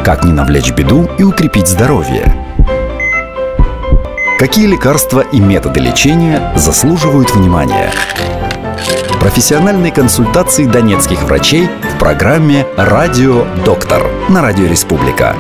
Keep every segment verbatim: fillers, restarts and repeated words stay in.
Как не навлечь беду и укрепить здоровье? Какие лекарства и методы лечения заслуживают внимания? Профессиональные консультации донецких врачей в программе «Радио Доктор» на Радио Республика.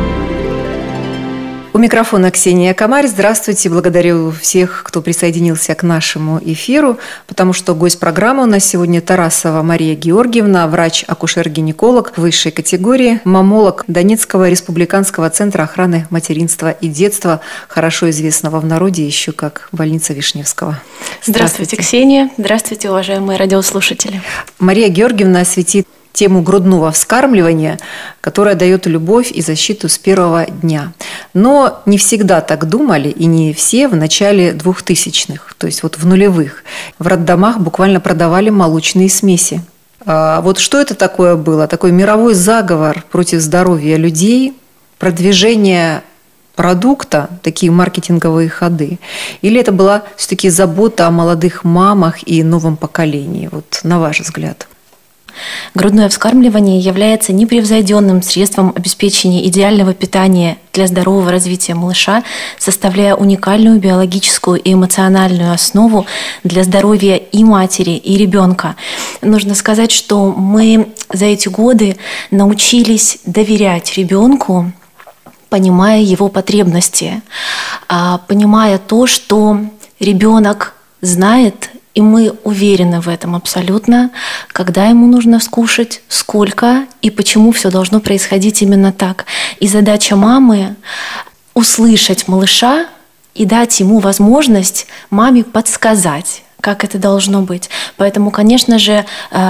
У микрофона Ксения Комарь. Здравствуйте. Благодарю всех, кто присоединился к нашему эфиру, потому что гость программы у нас сегодня Тарасова Мария Георгиевна, врач-акушер-гинеколог высшей категории, мамолог Донецкого республиканского центра охраны материнства и детства, хорошо известного в народе еще как больница Вишневского. Здравствуйте, Здравствуйте Ксения. Здравствуйте, уважаемые радиослушатели. Мария Георгиевна осветит тему грудного вскармливания, которая дает любовь и защиту с первого дня. Но не всегда так думали, и не все в начале двухтысячных, то есть вот в нулевых. В роддомах буквально продавали молочные смеси. А вот что это такое было? Такой мировой заговор против здоровья людей, продвижение продукта, такие маркетинговые ходы? Или это была все-таки забота о молодых мамах и новом поколении? Вот на ваш взгляд. Грудное вскармливание является непревзойденным средством обеспечения идеального питания для здорового развития малыша, составляя уникальную биологическую и эмоциональную основу для здоровья и матери, и ребенка. Нужно сказать, что мы за эти годы научились доверять ребенку, понимая его потребности, понимая то, что ребенок знает. И мы уверены в этом абсолютно, когда ему нужно скушать, сколько и почему все должно происходить именно так. И задача мамы – услышать малыша и дать ему возможность маме подсказать, как это должно быть. Поэтому, конечно же,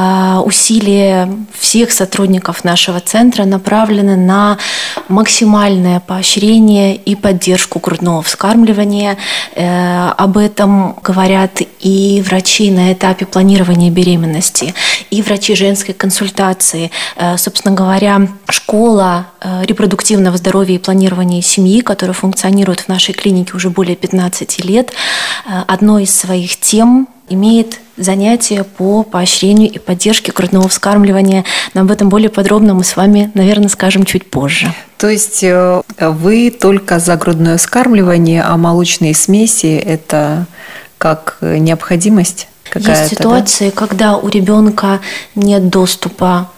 усилия всех сотрудников нашего центра направлены на максимальное поощрение и поддержку грудного вскармливания. Об этом говорят и врачи на этапе планирования беременности, и врачи женской консультации. Собственно говоря, школа репродуктивного здоровья и планирования семьи, которая функционирует в нашей клинике уже более пятнадцати лет, одной из своих тем имеет занятия по поощрению и поддержке грудного вскармливания. Но об этом более подробно мы с вами, наверное, скажем чуть позже. То есть вы только за грудное вскармливание, а молочные смеси – это как необходимость какая-то? Есть ситуации, да? Когда у ребенка нет доступа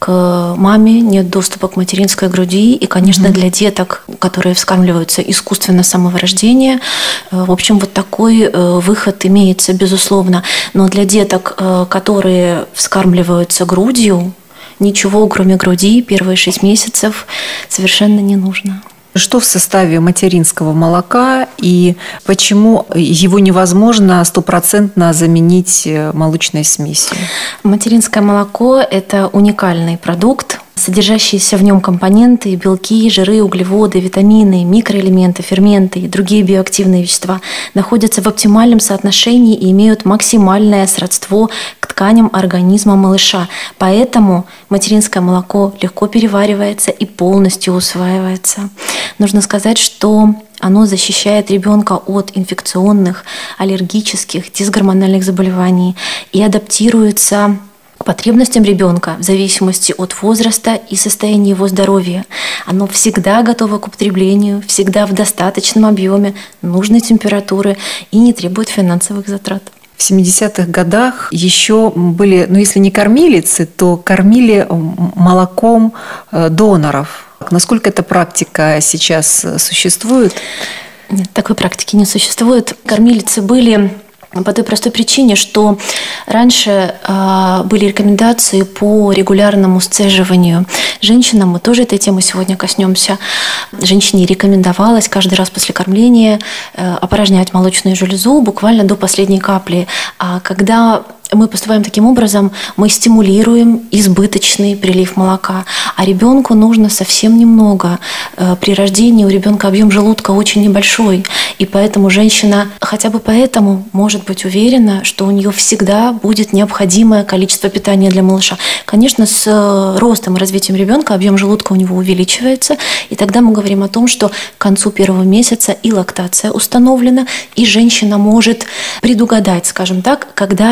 к маме, нет доступа к материнской груди. И, конечно, mm-hmm. для деток, которые вскармливаются искусственно с самого рождения, в общем, вот такой выход имеется, безусловно. Но для деток, которые вскармливаются грудью, ничего, кроме груди, первые шесть месяцев совершенно не нужно. Что в составе материнского молока и почему его невозможно стопроцентно заменить молочной смесью? Материнское молоко – это уникальный продукт. Содержащиеся в нем компоненты, белки, жиры, углеводы, витамины, микроэлементы, ферменты и другие биоактивные вещества находятся в оптимальном соотношении и имеют максимальное сродство к тканям организма малыша. Поэтому материнское молоко легко переваривается и полностью усваивается. Нужно сказать, что оно защищает ребенка от инфекционных, аллергических, дисгормональных заболеваний и адаптируется к потребностям ребенка в зависимости от возраста и состояния его здоровья. Оно всегда готово к употреблению, всегда в достаточном объеме, нужной температуры и не требует финансовых затрат. В семидесятых годах еще были, ну если не кормилицы, то кормили молоком доноров. Насколько эта практика сейчас существует? Нет, такой практики не существует. Кормилицы были по той простой причине, что раньше э, были рекомендации по регулярному сцеживанию. Женщинам, мы тоже этой темы сегодня коснемся, женщине рекомендовалось каждый раз после кормления э, опорожнять молочную железу буквально до последней капли. А когда мы поступаем таким образом, мы стимулируем избыточный прилив молока, а ребенку нужно совсем немного. При рождении у ребенка объем желудка очень небольшой, и поэтому женщина хотя бы поэтому может быть уверена, что у нее всегда будет необходимое количество питания для малыша. Конечно, с ростом и развитием ребенка объем желудка у него увеличивается, и тогда мы говорим о том, что к концу первого месяца и лактация установлена, и женщина может предугадать, скажем так, когда ребенок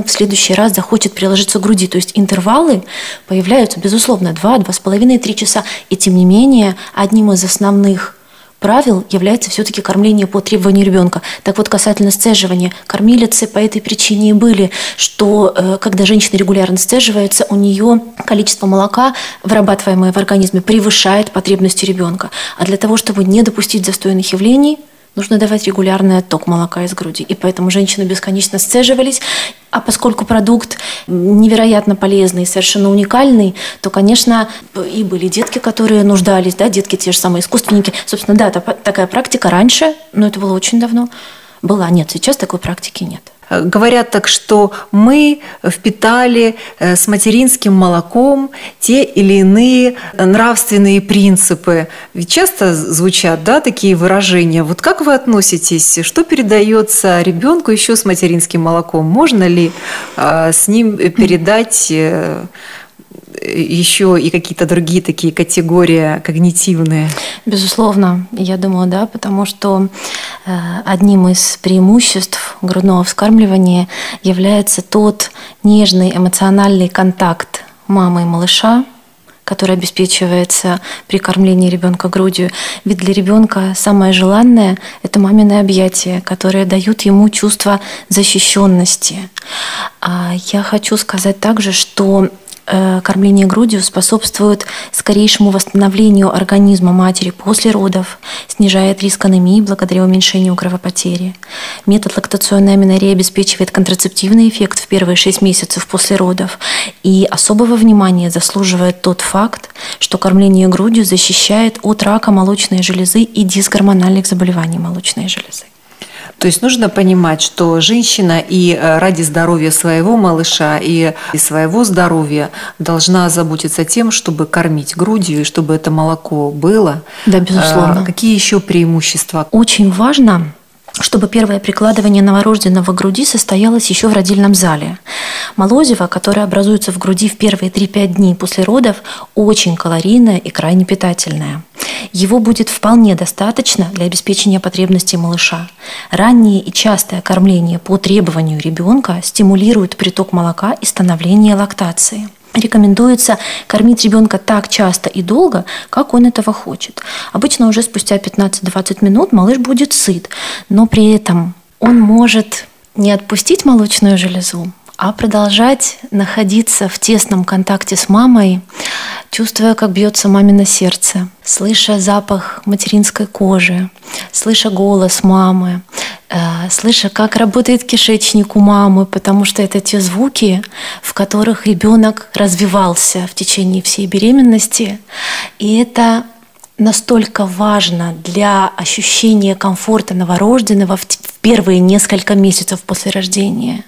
в следующий раз захочет приложиться к груди. То есть интервалы появляются, безусловно, два, два с половиной, три часа. И тем не менее, одним из основных правил является все-таки кормление по требованию ребенка. Так вот, касательно сцеживания, кормилицы по этой причине и были, что э, когда женщина регулярно сцеживается, у нее количество молока, вырабатываемое в организме, превышает потребности ребенка. А для того, чтобы не допустить застойных явлений, нужно давать регулярный отток молока из груди. И поэтому женщины бесконечно сцеживались. А поскольку продукт невероятно полезный, совершенно уникальный, то, конечно, и были детки, которые нуждались, да, детки те же самые искусственники. Собственно, да, такая практика раньше, но это было очень давно, была. Нет, сейчас такой практики нет. Говорят так, что мы впитали с материнским молоком те или иные нравственные принципы. Ведь часто звучат, да, такие выражения. Вот как вы относитесь? Что передается ребенку еще с материнским молоком? Можно ли с ним передать еще и какие-то другие такие категории когнитивные? Безусловно, я думаю, да, потому что одним из преимуществ грудного вскармливания является тот нежный эмоциональный контакт мамы и малыша, который обеспечивается при кормлении ребенка грудью. Ведь для ребенка самое желанное – это мамины объятия, которые дают ему чувство защищенности. Я хочу сказать также, что кормление грудью способствует скорейшему восстановлению организма матери после родов, снижает риск анемии благодаря уменьшению кровопотери. Метод лактационной аменореи обеспечивает контрацептивный эффект в первые шесть месяцев после родов. И особого внимания заслуживает тот факт, что кормление грудью защищает от рака молочной железы и дисгормональных заболеваний молочной железы. То есть нужно понимать, что женщина и ради здоровья своего малыша, и своего здоровья должна заботиться тем, чтобы кормить грудью, и чтобы это молоко было. Да, безусловно. Какие еще преимущества? Очень важно, чтобы первое прикладывание новорожденного к груди состоялось еще в родильном зале. Молозиво, которое образуется в груди в первые три-пять дней после родов, очень калорийное и крайне питательное. Его будет вполне достаточно для обеспечения потребностей малыша. Раннее и частое кормление по требованию ребенка стимулирует приток молока и становление лактации. Рекомендуется кормить ребенка так часто и долго, как он этого хочет. Обычно уже спустя пятнадцать-двадцать минут малыш будет сыт, но при этом он может не отпустить молочную железу, а продолжать находиться в тесном контакте с мамой, чувствуя, как бьется мамино сердце, слыша запах материнской кожи, слыша голос мамы, слыша, как работает кишечник у мамы, потому что это те звуки, в которых ребенок развивался в течение всей беременности. И это настолько важно для ощущения комфорта новорожденного в первые несколько месяцев после рождения.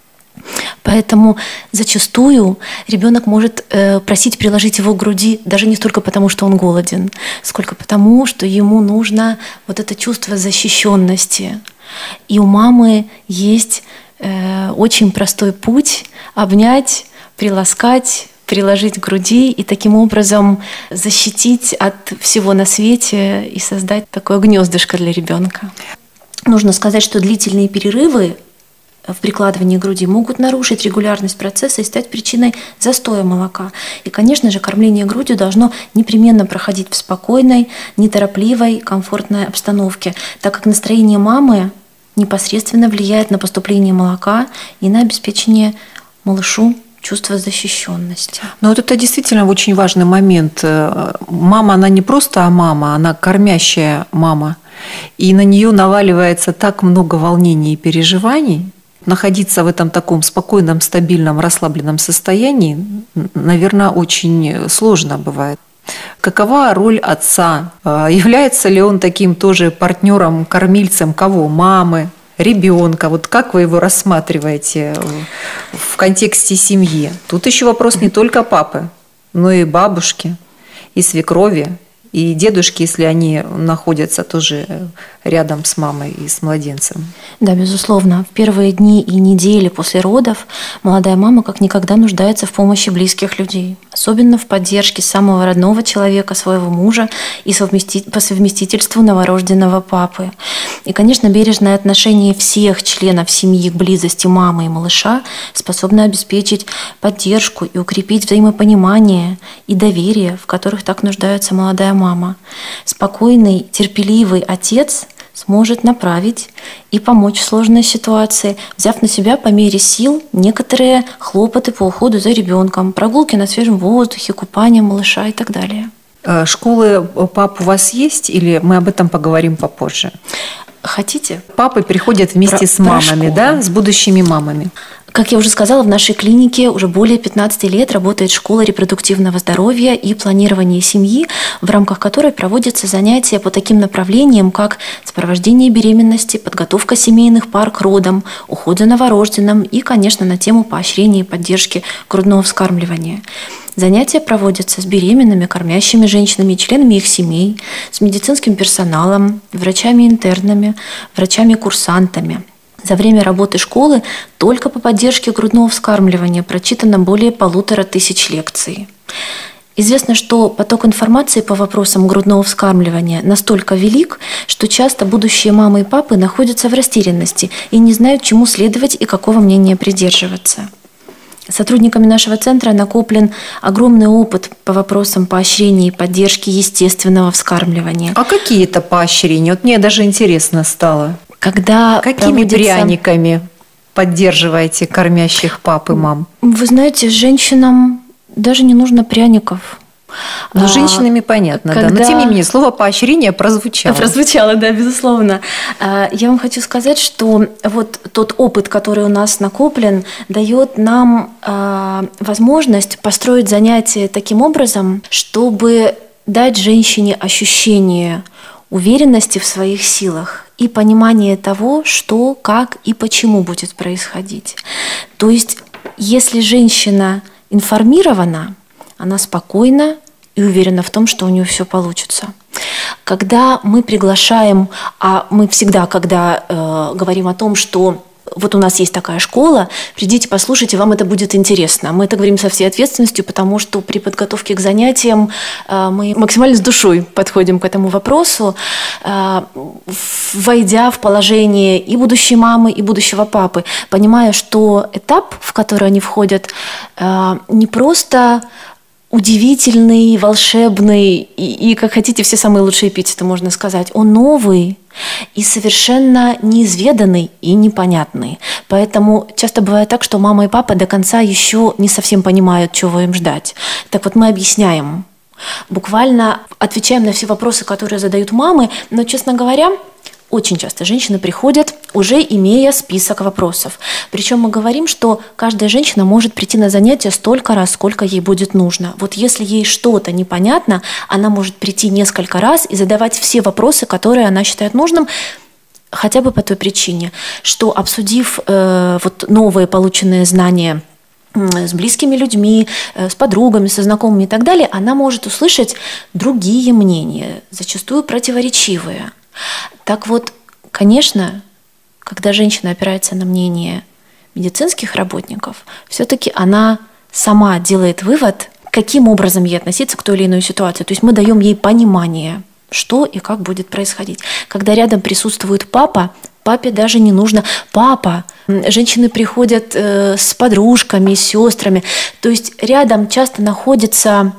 Поэтому зачастую ребенок может э, просить приложить его к груди даже не столько потому, что он голоден, сколько потому, что ему нужно вот это чувство защищенности. И у мамы есть э, очень простой путь обнять, приласкать, приложить к груди и таким образом защитить от всего на свете и создать такое гнездышко для ребенка. Нужно сказать, что длительные перерывы в прикладывании груди могут нарушить регулярность процесса и стать причиной застоя молока. И, конечно же, кормление грудью должно непременно проходить в спокойной, неторопливой, комфортной обстановке, так как настроение мамы непосредственно влияет на поступление молока и на обеспечение малышу чувства защищенности. Но вот это действительно очень важный момент. Мама, она не просто мама, она кормящая мама. И на нее наваливается так много волнений и переживаний. Находиться в этом таком спокойном, стабильном, расслабленном состоянии, наверное, очень сложно бывает. Какова роль отца? Является ли он таким тоже партнером, кормильцем кого? Мамы, ребенка? Вот как вы его рассматриваете в контексте семьи? Тут еще вопрос не только папы, но и бабушки, и свекрови, и дедушки, если они находятся тоже рядом с мамой и с младенцем. Да, безусловно. В первые дни и недели после родов молодая мама как никогда нуждается в помощи близких людей, особенно в поддержке самого родного человека, своего мужа и по совместительству новорожденного папы. И, конечно, бережное отношение всех членов семьи к близости мамы и малыша способно обеспечить поддержку и укрепить взаимопонимание и доверие, в которых так нуждается молодая мама. Спокойный, терпеливый отец сможет направить и помочь в сложной ситуации, взяв на себя по мере сил некоторые хлопоты по уходу за ребенком, прогулки на свежем воздухе, купание малыша и так далее. Школы пап у вас есть или мы об этом поговорим попозже? Хотите? Папы приходят вместе про, с мамами, да, с будущими мамами. Как я уже сказала, в нашей клинике уже более пятнадцати лет работает школа репродуктивного здоровья и планирования семьи, в рамках которой проводятся занятия по таким направлениям, как сопровождение беременности, подготовка семейных пар к родам, уход за новорожденным и, конечно, на тему поощрения и поддержки грудного вскармливания. Занятия проводятся с беременными, кормящими женщинами, членами их семей, с медицинским персоналом, врачами-интернами, врачами-курсантами. За время работы школы только по поддержке грудного вскармливания прочитано более полутора тысяч лекций. Известно, что поток информации по вопросам грудного вскармливания настолько велик, что часто будущие мамы и папы находятся в растерянности и не знают, чему следовать и какого мнения придерживаться. Сотрудниками нашего центра накоплен огромный опыт по вопросам поощрения и поддержки естественного вскармливания. А какие это поощрения? Вот мне даже интересно стало. Когда Какими проводится... пряниками поддерживаете кормящих пап и мам? Вы знаете, женщинам даже не нужно пряников. Ну, с женщинами понятно, когда... да. Но тем не менее, слово поощрение прозвучало. Прозвучало, да, безусловно. Я вам хочу сказать, что вот тот опыт, который у нас накоплен, дает нам возможность построить занятия таким образом, чтобы дать женщине ощущение уверенности в своих силах и понимание того, что, как и почему будет происходить. То есть, если женщина информирована, она спокойна и уверена в том, что у нее все получится. Когда мы приглашаем, а мы всегда, когда э, говорим о том, что вот у нас есть такая школа, придите, послушайте, вам это будет интересно. Мы это говорим со всей ответственностью, потому что при подготовке к занятиям э, мы максимально с душой подходим к этому вопросу, э, войдя в положение и будущей мамы, и будущего папы, понимая, что этап, в который они входят, э, не просто удивительный, волшебный и, и, как хотите, все самые лучшие эпитеты можно сказать. Он новый и совершенно неизведанный и непонятный. Поэтому часто бывает так, что мама и папа до конца еще не совсем понимают, чего им ждать. Так вот, мы объясняем. Буквально отвечаем на все вопросы, которые задают мамы, но, честно говоря, очень часто женщины приходят, уже имея список вопросов. Причем мы говорим, что каждая женщина может прийти на занятия столько раз, сколько ей будет нужно. Вот если ей что-то непонятно, она может прийти несколько раз и задавать все вопросы, которые она считает нужным, хотя бы по той причине, что обсудив э, вот новые полученные знания с близкими людьми, с подругами, со знакомыми и так далее, она может услышать другие мнения, зачастую противоречивые. Так вот, конечно, когда женщина опирается на мнение медицинских работников, все-таки она сама делает вывод, каким образом ей относиться к той или иной ситуации. То есть мы даем ей понимание, что и как будет происходить. Когда рядом присутствует папа, папе даже не нужно «папа». Женщины приходят э, с подружками, с сестрами. То есть рядом часто находится...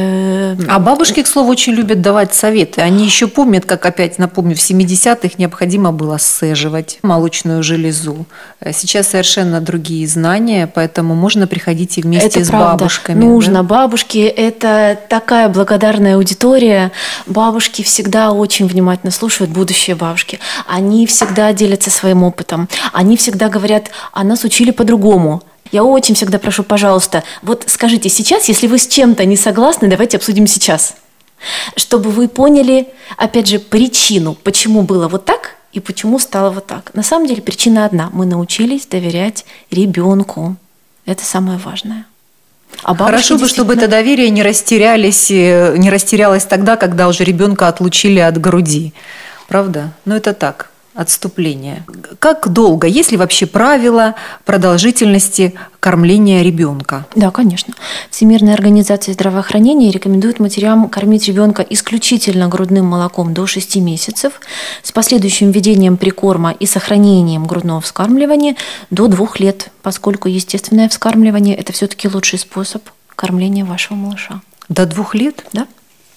А бабушки, к слову, очень любят давать советы. Они еще помнят, как, опять напомню, в семидесятых необходимо было сцеживать молочную железу. Сейчас совершенно другие знания, поэтому можно приходить и вместе это с правда. Бабушками. Нужно. Да? Бабушки – это такая благодарная аудитория. Бабушки всегда очень внимательно слушают, будущие бабушки. Они всегда делятся своим опытом. Они всегда говорят, а нас учили по-другому. Я очень всегда прошу, пожалуйста, вот скажите сейчас, если вы с чем-то не согласны, давайте обсудим сейчас. Чтобы вы поняли, опять же, причину, почему было вот так и почему стало вот так. На самом деле причина одна. Мы научились доверять ребенку. Это самое важное. А Хорошо бы, действительно... чтобы это доверие не растерялись, не растерялось тогда, когда уже ребенка отлучили от груди. Правда? Ну это так. отступление. Как долго? Есть ли вообще правила продолжительности кормления ребенка? Да, конечно. Всемирная организация здравоохранения рекомендует матерям кормить ребенка исключительно грудным молоком до шести месяцев с последующим введением прикорма и сохранением грудного вскармливания до двух лет, поскольку естественное вскармливание – это все-таки лучший способ кормления вашего малыша. До двух лет? Да.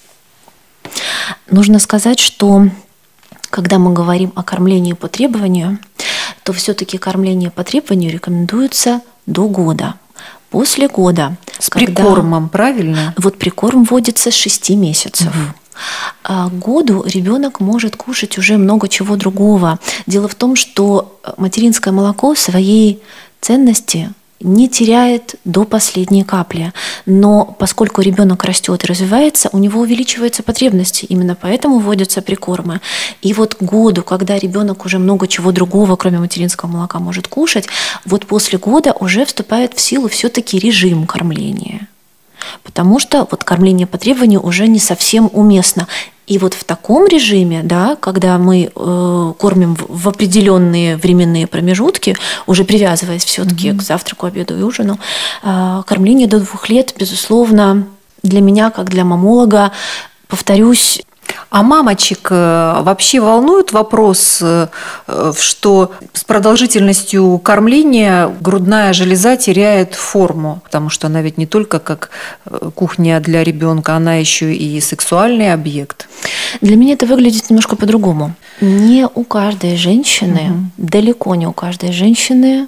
Нужно сказать, что когда мы говорим о кормлении по требованию, то все-таки кормление по требованию рекомендуется до года. После года. С когда... прикормом, правильно? Вот прикорм вводится с шести месяцев. Угу. А к году ребенок может кушать уже много чего другого. Дело в том, что материнское молоко своей ценности не теряет до последней капли. Но поскольку ребенок растет и развивается, у него увеличиваются потребности. Именно поэтому вводятся прикормы. И вот к году, когда ребенок уже много чего другого, кроме материнского молока, может кушать, вот после года уже вступает в силу все-таки режим кормления. Потому что вот кормление по требованию уже не совсем уместно. И вот в таком режиме, да, когда мы э, кормим в определенные временные промежутки, уже привязываясь все-таки mm-hmm. к завтраку, обеду и ужину, э, кормление до двух лет, безусловно, для меня, как для мамолога, повторюсь. А мамочек вообще волнует вопрос, что с продолжительностью кормления грудная железа теряет форму, потому что она ведь не только как кухня для ребенка, она еще и сексуальный объект. Для меня это выглядит немножко по-другому. Не у каждой женщины, угу. далеко не у каждой женщины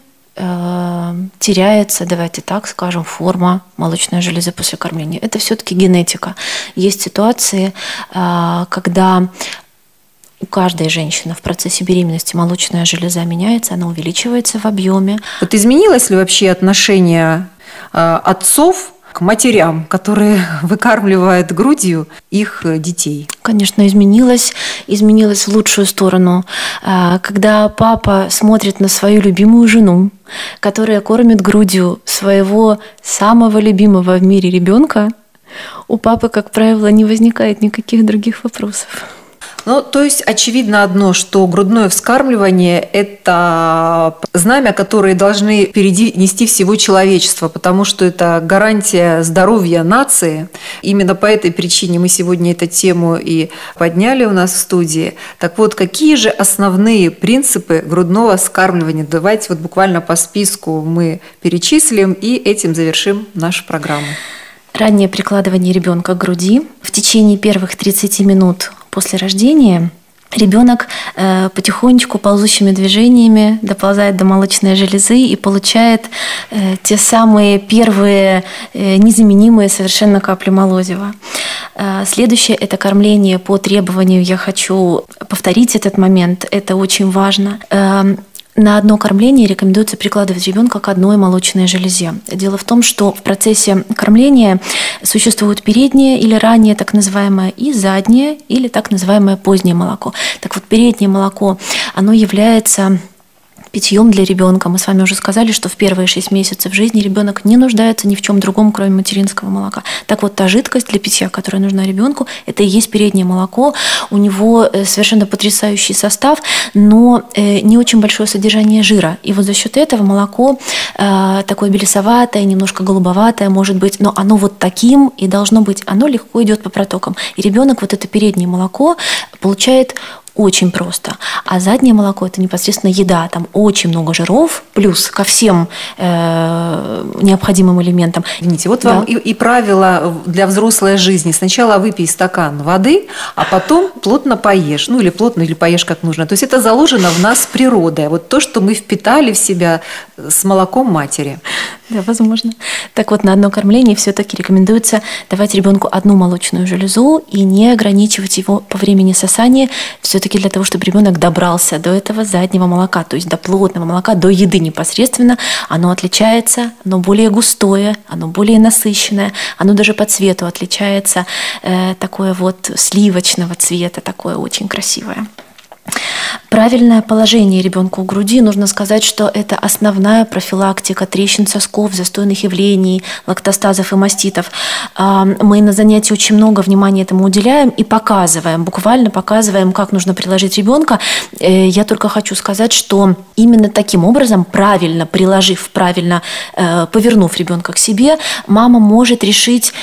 теряется, давайте так скажем, форма молочной железы после кормления. Это все-таки генетика. Есть ситуации, когда у каждой женщины в процессе беременности молочная железа меняется, она увеличивается в объеме. Вот изменилось ли вообще отношение отцов к матерям, которые выкармливают грудью их детей? Конечно, изменилось. Изменилось в лучшую сторону. Когда папа смотрит на свою любимую жену, которая кормит грудью своего самого любимого в мире ребенка, у папы, как правило, не возникает никаких других вопросов. Ну, то есть очевидно одно, что грудное вскармливание – это знамя, которое должны впереди нести всего человечества, потому что это гарантия здоровья нации. Именно по этой причине мы сегодня эту тему и подняли у нас в студии. Так вот, какие же основные принципы грудного вскармливания? Давайте вот буквально по списку мы перечислим и этим завершим нашу программу. Раннее прикладывание ребенка к груди. В течение первых тридцати минут после рождения ребенок э, потихонечку ползущими движениями доползает до молочной железы и получает э, те самые первые э, незаменимые совершенно капли молозива. Э, следующее – это кормление по требованию. Я хочу повторить этот момент, это очень важно. Э, На одно кормление рекомендуется прикладывать ребенка к одной молочной железе. Дело в том, что в процессе кормления существует переднее или раннее так называемое и заднее или так называемое позднее молоко. Так вот, переднее молоко, оно является питьем для ребенка. Мы с вами уже сказали, что в первые шесть месяцев жизни ребенок не нуждается ни в чем другом, кроме материнского молока. Так вот, та жидкость для питья, которая нужна ребенку, это и есть переднее молоко. У него совершенно потрясающий состав, но не очень большое содержание жира. И вот за счет этого молоко такое белесоватое, немножко голубоватое, может быть, но оно вот таким и должно быть. Оно легко идет по протокам. И ребенок вот это переднее молоко получает очень просто. А заднее молоко – это непосредственно еда. Там очень много жиров, плюс ко всем э, необходимым элементам. Извините, вот да. вам и, и правило для взрослой жизни. Сначала выпей стакан воды, а потом плотно поешь. Ну, или плотно, или поешь как нужно. То есть это заложено в нас природой. Вот то, что мы впитали в себя с молоком матери. Да, возможно. Так вот, на одно кормление все-таки рекомендуется давать ребенку одну молочную железу и не ограничивать его по времени сосания, все-таки для того, чтобы ребенок добрался до этого заднего молока, то есть до плотного молока, до еды непосредственно. Оно отличается, оно более густое, оно более насыщенное, оно даже по цвету отличается, э, такое вот сливочного цвета, такое очень красивое. Правильное положение ребенка у груди, нужно сказать, что это основная профилактика трещин сосков, застойных явлений, лактостазов и маститов. Мы на занятии очень много внимания этому уделяем и показываем, буквально показываем, как нужно приложить ребенка. Я только хочу сказать, что именно таким образом, правильно приложив, правильно повернув ребенка к себе, мама может решить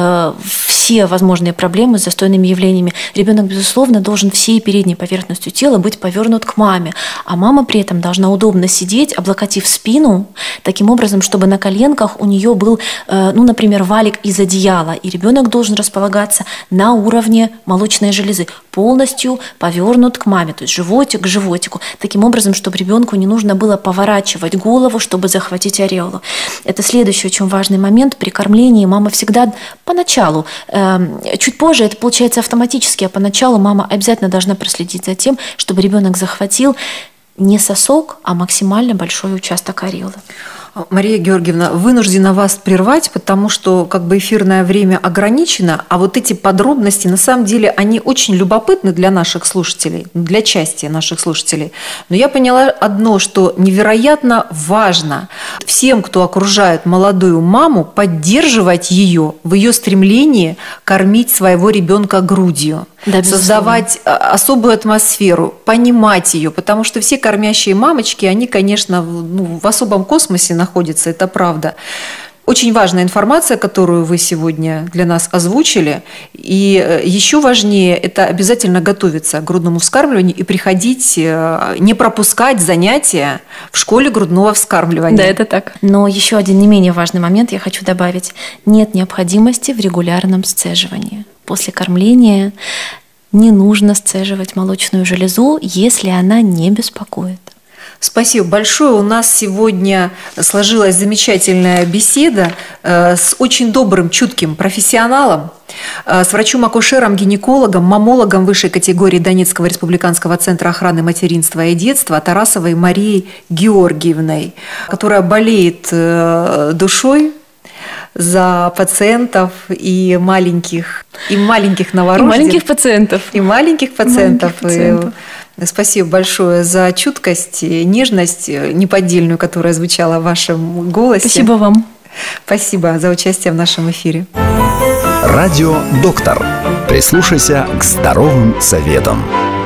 все возможные проблемы с застойными явлениями. Ребенок, безусловно, должен всей передней поверхностью тела быть повернут к маме, а мама при этом должна удобно сидеть, облокотив спину, таким образом, чтобы на коленках у нее был, ну, например, валик из одеяла, и ребенок должен располагаться на уровне молочной железы, полностью повернут к маме, то есть животик к животику, таким образом, чтобы ребенку не нужно было поворачивать голову, чтобы захватить ореолу. Это следующий очень важный момент. При кормлении мама всегда поначалу, э, чуть позже это получается автоматически, а поначалу мама обязательно должна проследить за тем, чтобы ребенок захватил не сосок, а максимально большой участок ореолы. Мария Георгиевна, вынуждена вас прервать, потому что как бы эфирное время ограничено, а вот эти подробности, на самом деле, они очень любопытны для наших слушателей, для части наших слушателей. Но я поняла одно, что невероятно важно всем, кто окружает молодую маму, поддерживать ее в ее стремлении кормить своего ребенка грудью. Да, создавать особую атмосферу, понимать ее, потому что все кормящие мамочки, они, конечно, ну, в особом космосе находятся, это правда. Очень важная информация, которую вы сегодня для нас озвучили. И еще важнее, это обязательно готовиться к грудному вскармливанию и приходить, не пропускать занятия в школе грудного вскармливания. Да, это так. Но еще один не менее важный момент я хочу добавить. Нет необходимости в регулярном сцеживании. После кормления не нужно сцеживать молочную железу, если она не беспокоит. Спасибо большое. У нас сегодня сложилась замечательная беседа с очень добрым, чутким профессионалом, с врачом-акушером, гинекологом, мамологом высшей категории Донецкого республиканского центра охраны материнства и детства Тарасовой Марией Георгиевной, которая болеет душой за пациентов и маленьких, и маленьких новорожденных. И маленьких пациентов. И маленьких пациентов. И маленьких пациентов. И спасибо большое за чуткость и нежность неподдельную, которая звучала в вашем голосе. Спасибо вам. Спасибо за участие в нашем эфире. Радио «Доктор». Прислушайся к здоровым советам.